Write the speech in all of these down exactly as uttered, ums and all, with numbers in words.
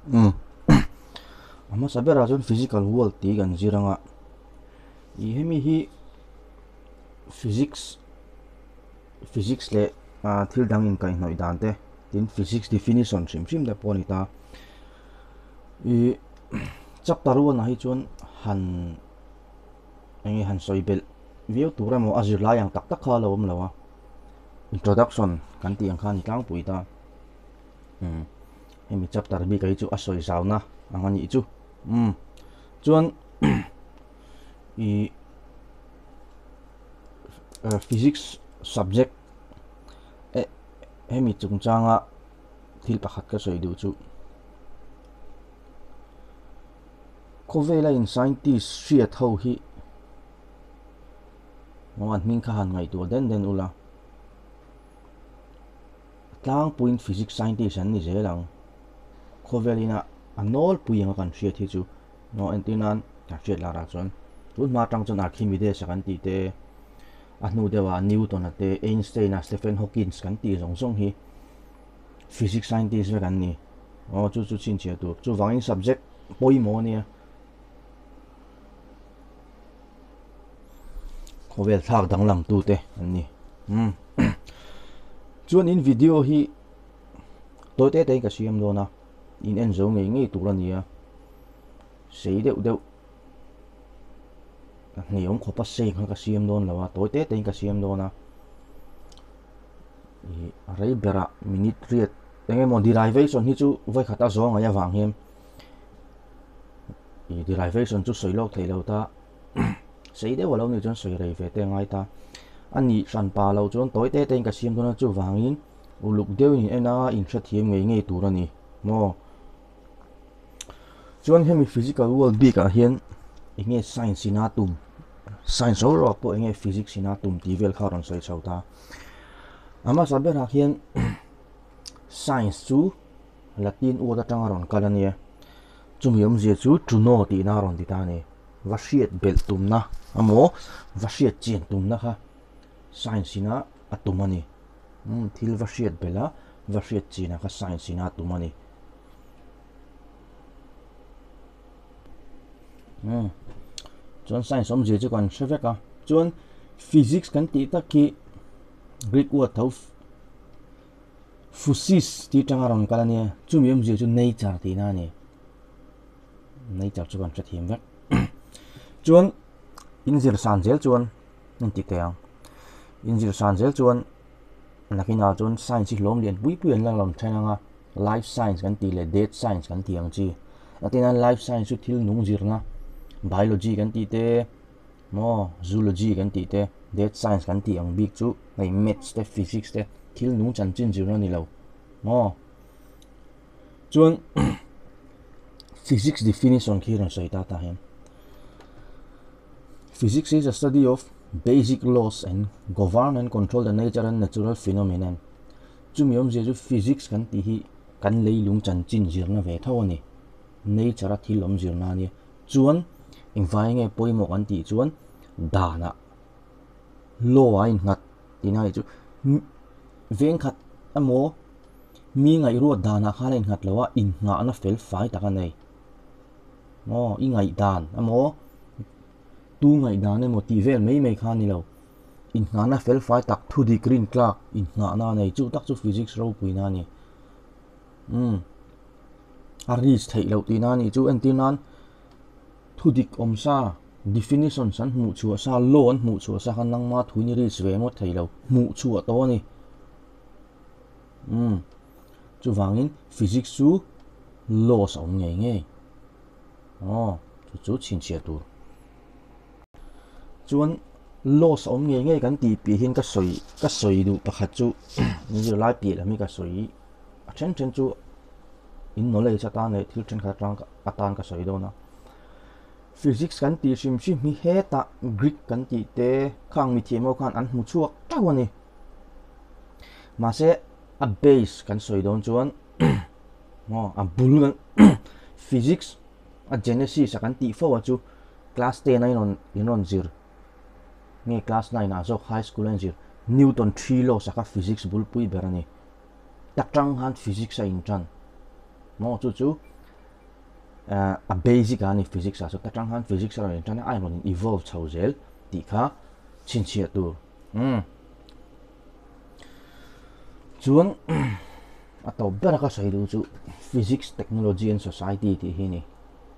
Ừ. Ama sabe ra chon physical world ti gan ziranga i hemi hi physics physics le a thil dang in kai noi dan te tin physics definition sim sim da poni ta i chapter one na hi chon han engi han soibel view tura mo azir la yang tak tak kha lo om lawa introduction kan ti ang khan tlang pui ta um hemi chapter bi kai chu asoi sauna angani chu um chuan i uh, physics subject e hemi chung changa thil pakhat ka soi du chu kovela in scientist shia tho hi mon min kha han ngai tu den den ula tlang point physics scientist an ni zelang kovelina anol puyang kan shia thi chu no antinan ta shia la ra chon tu ma tang chon archimedes kan ti te anu dewa newton ate einstein a stephen hawking kan ti zong zong hi physics scientist ve kan ni o chu chu chin chia tu chu wangin subject poi mo nia kovel thak dang lang tu te an ni um chuan in video hi to te te ka siam do na in en zo ngei ngei tu la nia sei deuh deuh ngei om khopa sei kha ka siam don lawa to te te ka siam do na i rei bera minute riat enge mo derivation hi chu vai khata zo nga ya wang hem i derivation chu soilok theilo ta sei de walo ni chon soi rei ve te ngai ta ani san pa lo chon toy te te ka siam do na chu wangin uluk deu ni ena in tha thiam ngei ngei tur ani mo chuan hemi physical world bi ka hian enge science ina tum science ro po enge physics ina tum ti vel kha ron soi chauta ama sabe ra hian science chu latin u da tang ron kalania chumiom je chu tuno ti na ron ti ta ni vashiet bel tum na amo vashiet chen tum na kha science ina atumani um thil vashiet bela vashiet china kha science ina atumani um chuan science om je chu kan hre chuan physics kan ti ta ki greek word tho physis ti tanga ron kalania chumiom je chu nature ti na ni nature chu kan hre thiam vek chuan inzir san zel chuan nin ti teang inzir san zel chuan nakina chuan science hlom lian pui pui an lang lam thainanga life science kan ti le death science kan ti ang chi atina life science chu thil nung zirna biology kan ti te mo zoology kan ti te death science kan ti ang big chu ngai maths te physics te thil nung chan chin zirna ni lo mo chuan physics definition khi ron soi ta ta hen physics is a study of basic laws and govern and control the nature and natural phenomenon chumiom je chu physics kan ti hi kan leilung chan chin zirna ve tho ni nature a thilom zirna ni chuan invai nge poimo kan ti chuan dana law a in ngat tinai chu veng khat amo mi ngai ro dana khala in ngat lawa in nga na fel fai taka nei mo i ngai dan amo tu ngai dan emo ti vel mei mei khan ni lo in nga na fel fai tak thu di green clock in nga na nei chu tak chu physics ro pui na ni um aris thei lo ti na ni chu antinan thu dik om sa definition san mu chu sa law an mu chu sa kan nang ma thu ni ri sve mo thei lo mu chu to ni um chu wangin physics chu laws om ngei ngei oh chu chu chin chia tu chuan laws om ngei ngei kan ti pi hin ka soi ka soi du pakhat chu ni lai pi la mi ka soi a chen chen chu in no le cha ta ne thil chen kha tang atan ka soi do na physics kan ti sim sim mi he ta greek kan ti te khang mi thiemo khan an mu chuak tawani ma se a base kan soi don chuan mo a bul kan physics a genesis kan ti fo chu class ten ai non in ron zir nge class nine a zo high school en zir newton three law saka physics bul pui berani tak tang han physics a in chan mo chu chu a basic ani physics so ta tang han physics ra tan ai mon evolve chho zel ti kha chin chia tu um chuan a to bera ka sai du chu physics technology and society ti hi ni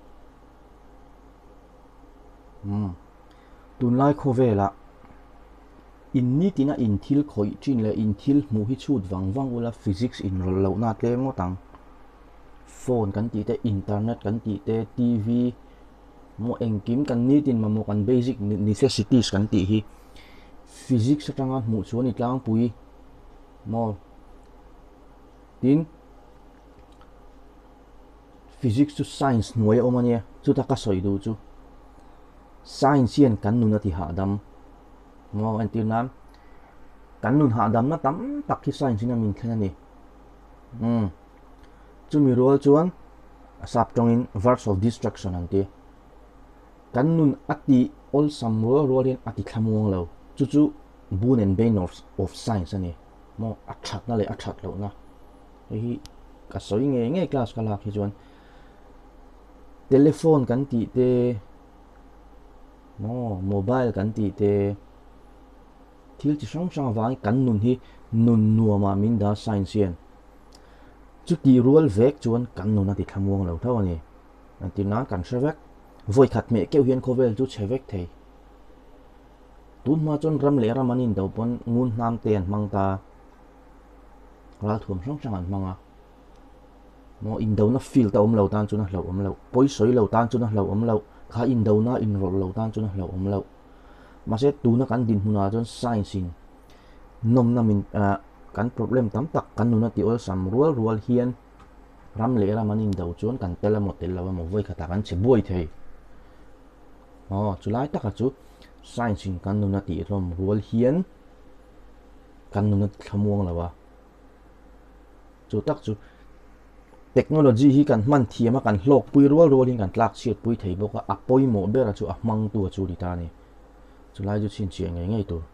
um tun lai kho vela in ni tina in thil khoi chin le in thil mu hi chut wang wang ula physics in rol lo na tle ngo tang phone kan ti te internet kan ti te tv mo engkim kan ni tin ma mo kan basic necessities kan ti hi physics atanga mu chuan itlang pui mo tin physics to science nuai omania chu ta ka soi du chu science hian kan nu na ti ha dam mo an tin nam kan nun ha dam na tam tak ki science na min thena ni um chu mi rol chuan sap tong in verse of destruction an ti kan nun ati all sam ro ro len ati thamuang lo chu chu bun and bane of, of science ani mo athat na le athat lo na hi ka soi nge nge class ka la khi chuan telephone kan ti te mo mobile kan ti te thil chi sang sang wang kan nun hi nun nuama min da science hian chu ti rual vek chuan kan nun ati thamuang lo thaw ani an tin na kan shrevek voi khat me keu hian khovel chu chevek thei tun ma chon ram le ram anin do pon ngun nam ten mang ta ral thum sang sang an manga mo in do na feel ta om lo tan chu na lo om lo poi soi lo tan chu na lo om lo kha in do na in rol lo tan chu na lo om lo ma se tu na kan din huna chon science in nom na min kan problem tam tak kan nu na ti ol sam rual rual hian ram le ram anin do chuan kan tela mo tel lawa mo voi khata kan che boi thei oh chulai taka chu science in kan nu na ti rom rual hian kan nu na thamuang lawa chu tak chu technology hi kan man thiama kan hlok pui rual rual in kan tlak chiat pui thei boka a poi mo bera chu a mang tu chu ri ta ni chulai chu chin chi ngai ngai tu